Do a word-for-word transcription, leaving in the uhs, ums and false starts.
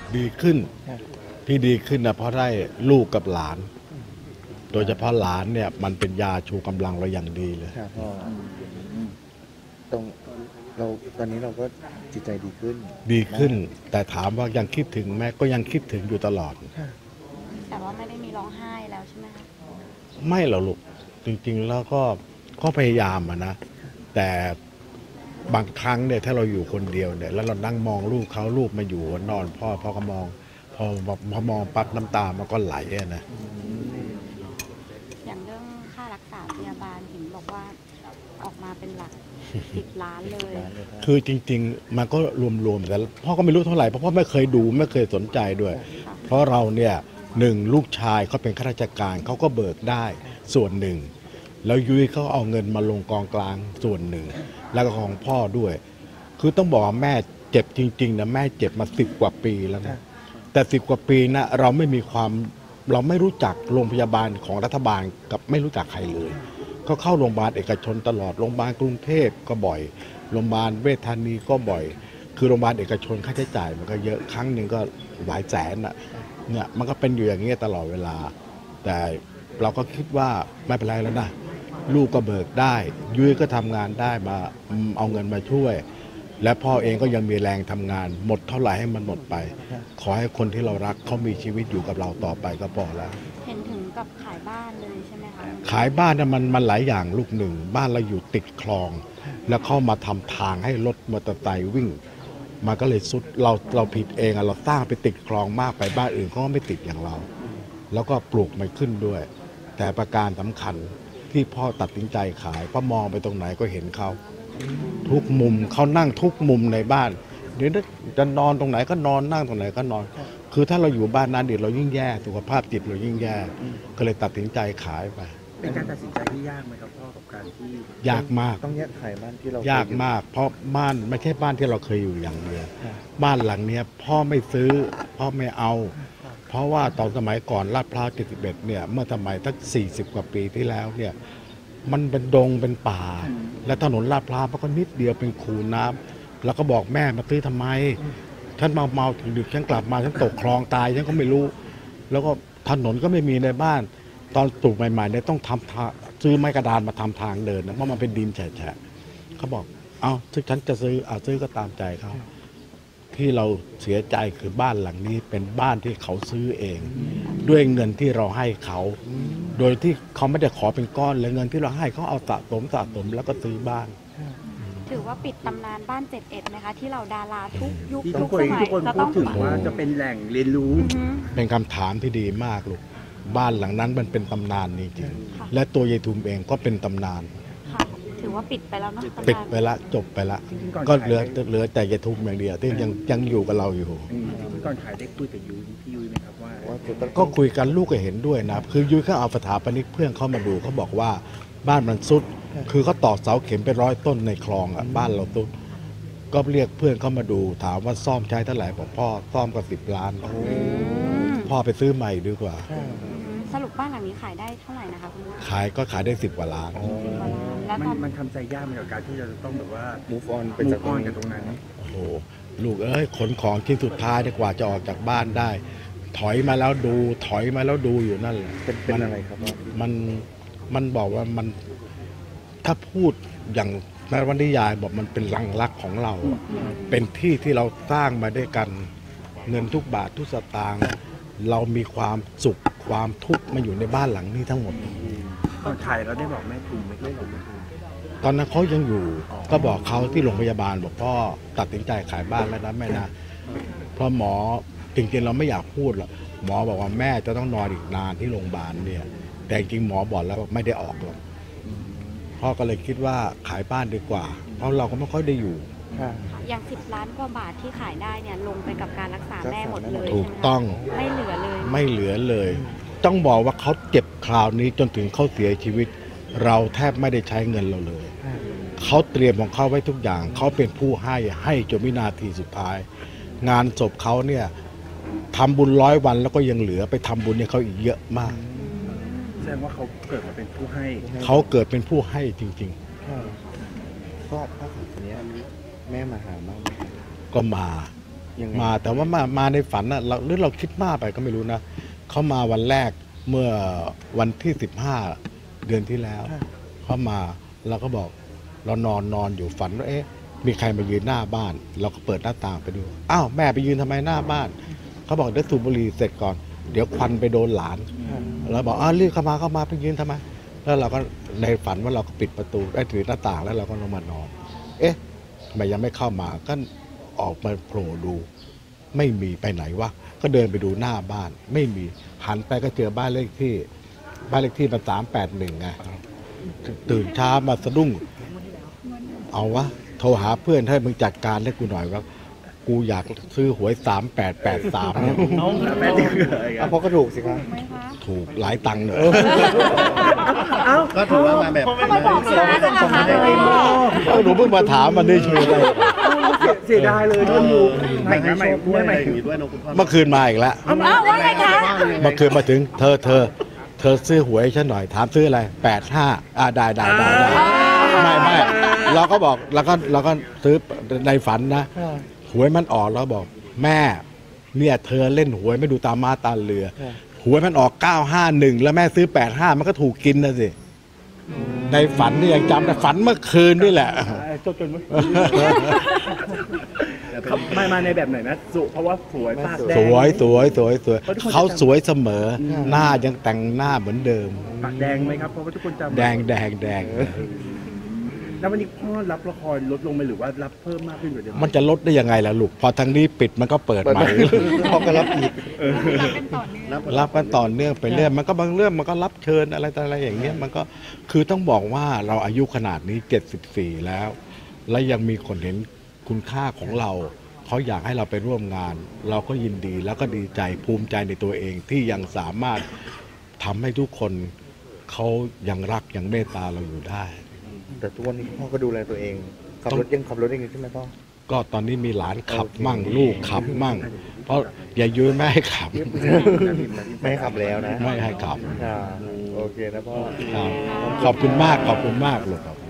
ดีขึ้นที่ดีขึ้นนะเพราะได้ลูกกับหลาน โดยเฉพาะหลานเนี่ยมันเป็นยาชูกำลังเราอย่างดีเลยครับพ่อตรงเราตอนนี้เราก็จิตใจดีขึ้นดีขึ้น แต่ถามว่ายังคิดถึงแม่ก็ยังคิดถึงอยู่ตลอดแต่ว่าไม่ได้มีร้องไห้แล้วใช่ไหมคะไม่หรอกลูกจริงๆแล้วก็ก็พยายามอะนะแต่บางครั้งเนี่ยถ้าเราอยู่คนเดียวเนี่ยแล้วเรานั่งมองลูกเขาลูกมาอยู่นอนพ่อพ่อก็มองพอพอมองปั๊บน้ำตามันก็ไหลนะอย่างเรื่องค่ารักษาพยาบาลเห็นบอกว่าออกมาเป็นหลักสิบล้านเลยคือจริงๆมันก็รวมๆแต่พ่อก็ไม่รู้เท่าไหร่เพราะพ่อไม่เคยดูไม่เคยสนใจด้วยเพราะเราเนี่ยหนึ่งลูกชายเขาเป็นข้าราชการเขาก็เบิกได้ส่วนหนึ่งแล้วยุ้ยเขาเอาเงินมาลงกองกลางส่วนหนึ่งแล้วก็ของพ่อด้วยคือต้องบอกว่าแม่เจ็บจริงๆนะแม่เจ็บมาสิบกว่าปีแล้วนะแต่สิบกว่าปีนะเราไม่มีความเราไม่รู้จักโรงพยาบาลของรัฐบาลกับไม่รู้จักใครเลยเขาเข้าโรงพยาบาลเอกชนตลอดโรงพยาบาลกรุงเทพก็บ่อยโรงพยาบาลเวชธานีก็บ่อยคือโรงพยาบาลเอกชนค่าใช้จ่ายมันก็เยอะครั้งหนึ่งก็หลายแสนอ่ะเนี่ยมันก็เป็นอยู่อย่างนี้ตลอดเวลาแต่เราก็คิดว่าไม่เป็นไรแล้วนะลูกก็เบิกได้ยุ้ยก็ทำงานได้มาเอาเงินมาช่วยและพ่อเองก็ยังมีแรงทำงานหมดเท่าไหร่ให้มันหมดไปขอให้คนที่เรารักเขามีชีวิตอยู่กับเราต่อไปก็พอแล้วเห็นถึงกับขายบ้านเลยใช่ไหมคะขายบ้านเนี่ยมันมันหลายอย่างลูกหนึ่งบ้านเราอยู่ติดคลองแล้วเข้ามาทำทางให้รถมอเตอร์ไซค์วิ่งมันก็เลยสุดเราเราผิดเองอะเราสร้างไปติดคลองมากไปบ้านอื่นเขาก็ไม่ติดอย่างเราแล้วก็ปลูกไม่ขึ้นด้วยแต่ประการสำคัญที่พ่อตัดสินใจขายเพราะมองไปตรงไหนก็เห็นเขาทุกมุมเขานั่งทุกมุมในบ้านเดี๋ยวจะนอนตรงไหนก็นอนนั่งตรงไหนก็นอนคือถ้าเราอยู่บ้านนั้นเดี๋ยวเรายิ่งแย่สุขภาพจิตเรายิ่งแย่ก็เลยตัดสินใจขายไปเป็นการตัดสินใจที่ยากไหมครับพ่อกับการที่ยากมากต้องแยกขายบ้านที่เรายากมากเพราะบ้านไม่ใช่บ้านที่เราเคยอยู่อย่างเดียวบ้านหลังนี้พ่อไม่ซื้อพ่อไม่เอาเพราะว่าตอนสมัยก่อนลาดพร้าวเจ็ดสิบเอ็ดเนี่ยเมื่อสมัยตั้งสี่สิบกว่าปีที่แล้วเนี่ยมันเป็นดงเป็นป่าและถนนลาดพร้าวมันก็นิดเดียวเป็นคูน้ำแล้วก็บอกแม่มาซื้อทำไมฉันเมาเมาถึงดึกฉันกลับมาฉันตกคลองตายฉันก็ไม่รู้แล้วก็ถนนก็ไม่มีในบ้านตอนปลูกใหม่ๆเนี่ยต้องทำทางซื้อไม้กระดานมาทำทางเดินนะเพราะมันเป็นดินแฉะๆเขาบอกเอาถ้าฉันจะซื้อเอาซื้อก็ตามใจเขาที่เราเสียใจคือบ้านหลังนี้เป็นบ้านที่เขาซื้อเองด้วยเงินที่เราให้เขาโดยที่เขาไม่ได้ขอเป็นก้อนเลยเงินที่เราให้เขาเอาสะสมสะสมแล้วก็ซื้อบ้านถือว่าปิดตำนานบ้านเจ็ดเอ็ดไหมคะที่เราดาราทุกยุคทุกสมัยทุกคนพูดถึงว่าจะเป็นแหล่งเรียนรู้เป็นคำถามที่ดีมากลูกบ้านหลังนั้นมันเป็นตำนานจริงๆและตัวยายทุมเองก็เป็นตำนานถือว่าปิดไปแล้วเนาะปิดไปละจบไปละก็เหลือเหลือแต่ยายทุมอย่างเดียวที่ยังยังอยู่กับเราอยู่ก่อนขายได้คุยกับยุ้ยพี่ยุ้ยไหมครับว่าก็คุยกันลูกก็เห็นด้วยนะคือยุ้ยเขาเอาสถาปนิกเพื่อนเขามาดูเขาบอกว่าบ้านมันซุดคือเขาต่อเสาเข็มไปร้อยต้นในคลองอ่ะบ้านเราซุดก็เรียกเพื่อนเขามาดูถามว่าซ่อมใช้เท่าไหร่บอกพ่อซ่อมก็สิบล้านพ่อไปซื้อใหม่ดีกว่าสรุปบ้านหลังนี้ขายได้เท่าไหร่นะคะคุณขายก็ขายได้สิบกว่าล้านแล้วมันมันทำใจยากไหมกับการที่เราจะต้องแบบว่า move on ไปจากตรงนั้นโอ้โหลูกเอ้ยขนของชิ้นสุดท้ายดีกว่าจะออกจากบ้านได้ถอยมาแล้วดูถอยมาแล้วดูอยู่นั่นแหละเป็นเป็นอะไรครับมันมันบอกว่ามันถ้าพูดอย่างนวนิยายบอกมันเป็นลังรักของเราเป็นที่ที่เราสร้างมาด้วยกันเงินทุกบาททุกสตางค์เรามีความสุขความทุกข์มาอยู่ในบ้านหลังนี้ทั้งหมดตอนขายเราได้บอกแม่ทุมไม่ได้บอกแม่ทุมตอนนั้นเขายังอยู่ก็บอกเขาที่โรงพยาบาลบอกพ่อตัดสินใจขายบ้านแล้วนะแม่นะเพราะหมอจริงๆเราไม่อยากพูดหรอกหมอบอกว่าแม่จะต้องนอนอีกนานที่โรงพยาบาลเนี่ยแต่จริงหมอบอกแล้วไม่ได้ออกหรอกพ่อก็เลยคิดว่าขายบ้านดีกว่าเพราะเราก็ไม่ค่อยได้อยู่อย่างสิบล้านกว่าบาทที่ขายได้เนี่ยลงไปกับการรักษาแม่หมดเลยถูกต้องไม่เหลือเลยไม่เหลือเลยต้องบอกว่าเขาเจ็บคราวนี้จนถึงเขาเสียชีวิตเราแทบไม่ได้ใช้เงินเราเลยเขาเตรียมของเขาไว้ทุกอย่างเขาเป็นผู้ให้ให้จนวินาทีสุดท้ายงานศพเขาเนี่ยทำบุญร้อยวันแล้วก็ยังเหลือไปทำบุญให้เขาอีกเยอะมากแสดงว่าเขาเกิดมาเป็นผู้ให้เขาเกิดเป็นผู้ให้จริงๆพ่อพ่อของคนนี้แม่มาหาบ้างก็มายังไงมาแต่ว่ามามาในฝันน่ะเราหรือเราคิดมากไปก็ไม่รู้นะเขามาวันแรกเมื่อวันที่สิบห้าเดือนที่แล้วเขามาเราก็บอกเรานอนนอนอยู่ฝันว่าเอ๊ะมีใครมายืนหน้าบ้าน เราก็เปิดหน้าต่างไปดูอ้าวแม่ไปยืนทำไมหน้าบ้านเขาบอกเดี๋ยวสูบบุหรี่เสร็จก่อนเดี๋ยวควันไปโดนหลานเราบอกอ้าวรีบเข้ามาเข้ามาไปยืนทำไมแล้วเราก็ในฝันว่าเราก็ปิดประตูได้ถือหน้าต่างแล้วเราก็ลงมานอน เอ๊ะทำไมยังไม่เข้ามาก็ออกมาโผล่ดู ไม่มีไปไหนวะก็เดินไปดูหน้าบ้าน ไม่มีหันไปก็เจอบ้านเลขที่ บ้านเลขที่มันสามแปดหนึ่งไงตื่นเช้ามาสะดุ้ง เอาวะโทรหาเพื่อนให้มึงจัดการให้กูหน่อยว่ากูอยากซื้อหวยสามแปดแปดสามเนี่ยน้องแม่ที่คืออะไรกัอ่ะนเพราะก็ถูกสิครับไหมคะถูกหลายตังค์เลยเอ้าก็ถือว่ามาแบบทำไมบอกช้าจังอะคะเออหนูเพิ่งมาถามมันได้ช่วยเลยเสียดายเลยด้วยอยู่ใหม่ให้ใหม่โชคด้วยใหม่อะไรอย่างงี้ด้วยเนอะคุณพ่อเมื่อคืนมาอีกแล้วอ้าวว่าไงคะเมื่อคืนมาถึงเธอเธอ เธอซื้อหวยให้ฉันหน่อยถามซื้ออะไรแปดห้าอ่าได้ได้ได้ได้ไม่ไม่เราก็บอกเราก็เราก็ซื้อในฝันนะหวยมันออกเราบอก แม่เนี่ยเธอเล่นหวยไม่ดูตามมาตาเรือ หวยมันออกเก้าห้าหนึ่งแล้วแม่ซื้อแปดห้ามันก็ถูกกินนะสิในฝันนี่ยังจำได้ฝันเมื่อคืนนี่แหละจบจนไม่มาในแบบไหนนะสุเพราะว่าสวยปากแดงสวยสวยสวยสวยเพราะทุกคนเขาสวยเสมออืมหน้ายังแต่งหน้าเหมือนเดิมปากแดงไหมครับเพราะว่าทุกคนจำแดงแดงแดงแล้ววันนี้พ่อรับละครลดลงไหมหรือว่ารับเพิ่มมากขึ้นกว่าเดิมมันจะลดได้ยังไงล่ะลูก พอทางนี้ปิดมันก็เปิดเปิดใหม่พอก็รับอีกรับเป็นต่อเนื่องรับกันต่อเนื่องไปเรื่อยมันก็บางเรื่องมันก็รับเชิญอะไรต่ออะไรอย่างเงี้ยมันก็คือต้องบอกว่าเราอายุขนาดนี้เจ็ดสิบสี่แล้ว และยังมีคนเห็นคุณค่าของเรา เขาอยากให้เราไปร่วมงาน เราก็ยินดีแล้วก็ดีใจภูมิใจในตัวเองที่ยังสามารถทำให้ทุกคนเขายังรักยังเมตตาเราอยู่ได้แต่ทุกวันนี้พ่อก็ดูแลตัวเอง ขับรถยังขับรถเองอยู่ใช่ไหมพ่อก็ตอนนี้มีหลานขับโอเคมั่งลูกขับมั่ง เพราะอย่ายุ้ยไม่ให้ขับไม่ให้ขับแล้วนะไม่ให้ขับอ่าโอเคนะพ่อครับขอบคุณมากขอบคุณมากลูกครับ